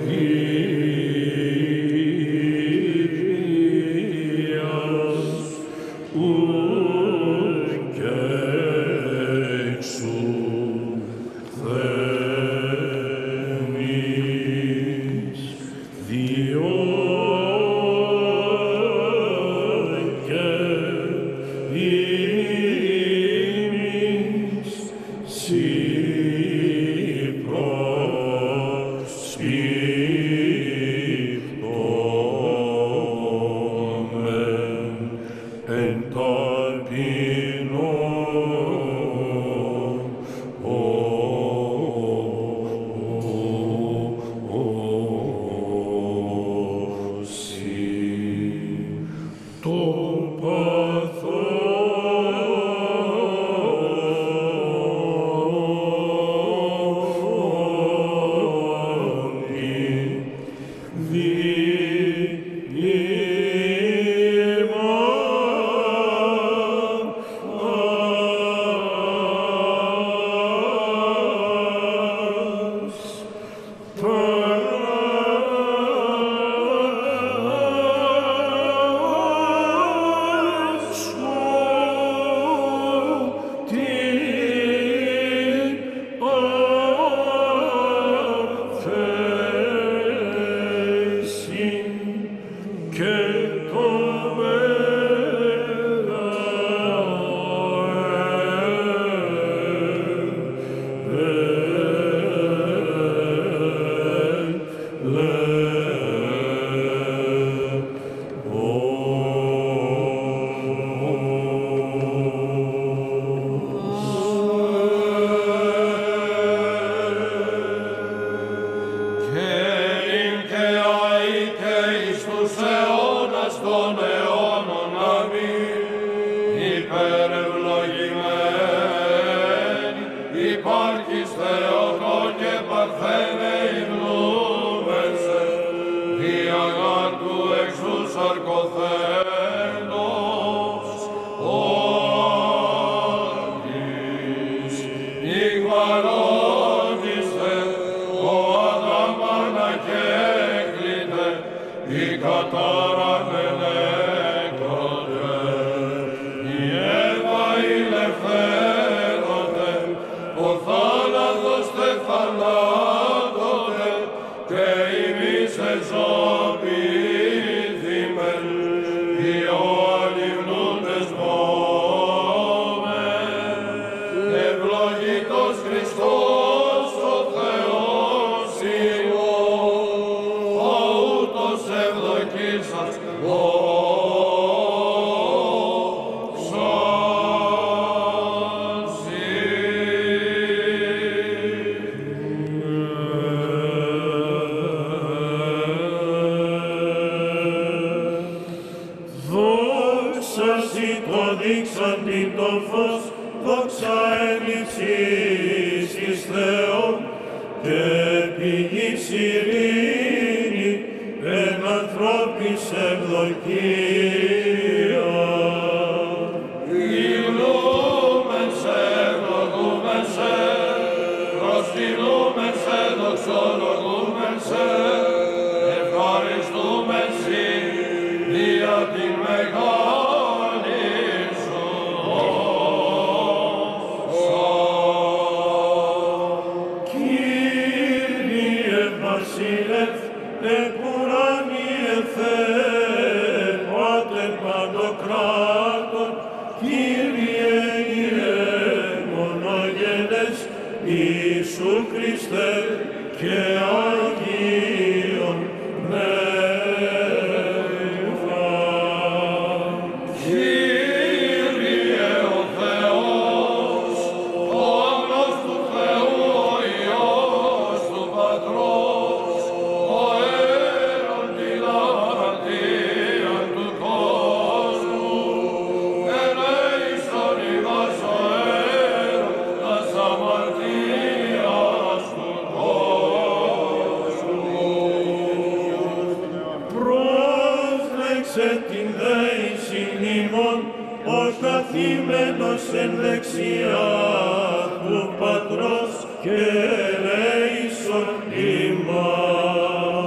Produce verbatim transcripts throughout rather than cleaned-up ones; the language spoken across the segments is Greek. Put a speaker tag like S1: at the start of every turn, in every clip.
S1: καθημένος εν δεξιά του Πατρός και ελέησον ημάς.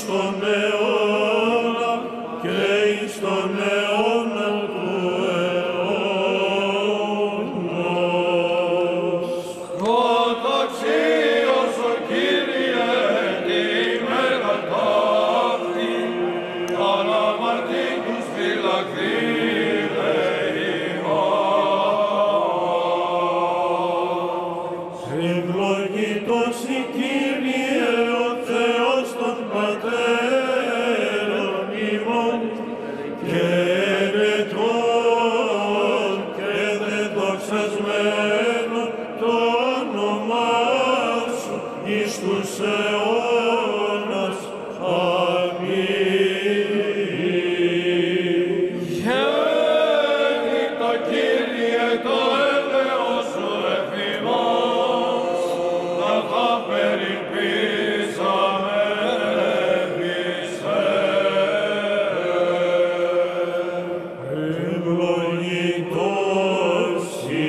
S1: τον αιώνα και εις τον αιώνα του αιώνος.
S2: Καταξίως ο Κύριε τη μέρα ταύτη, αναμαρτήτους φυλακτήρε ημάς.
S1: Ευλογητός η Κύριε ο Θεός των πατέρων ημών και ερετών και δεδοξασμένων το όνομά σου εις τους αιώνας. Αμήν.
S2: Γέννητα Κύριε το έλεος σου εφ' ημάς, να τα περιπήσαμε επί σε.
S1: Ευλογητός η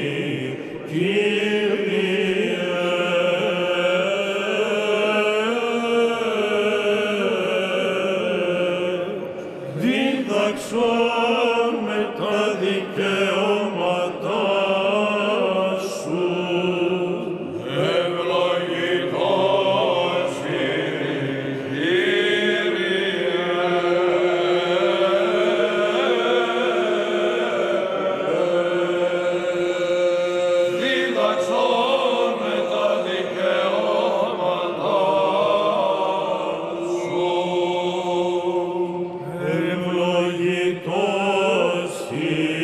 S1: Κύριε, δίδαξον με τα δικαιώματά σου.
S2: Ευλογητός η Κύριε, δίδαξον με τα δικαιώματά σου.
S1: Ευλογητός η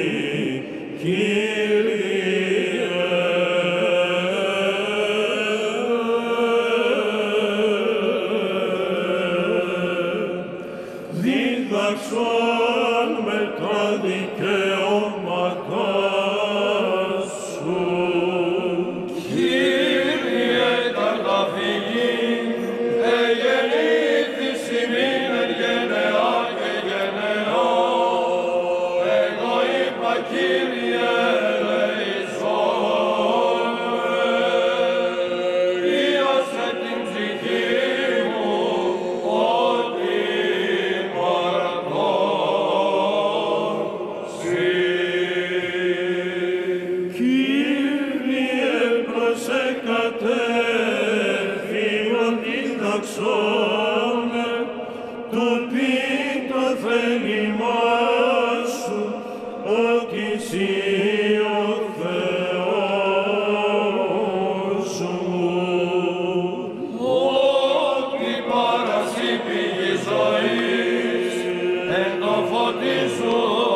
S1: Κύριε, δίδαξον με τα δικαιώματά σου.
S2: Κύριε καταφυγήν, εγεννήθης ημίν εν γενεά και γενεά. Εγώ είπα, Κύριε, ελεησόν με, ίωσε την ψυχή μου, ότι μαρατών σοι.
S1: Κύριε, προσεκατέφημον διδαξόμαι, του πει το θέλημά σου, ότι εσύ ο Θεός μου.
S2: Ότι παρασύ πηγή ζωής, εν το φωτί σου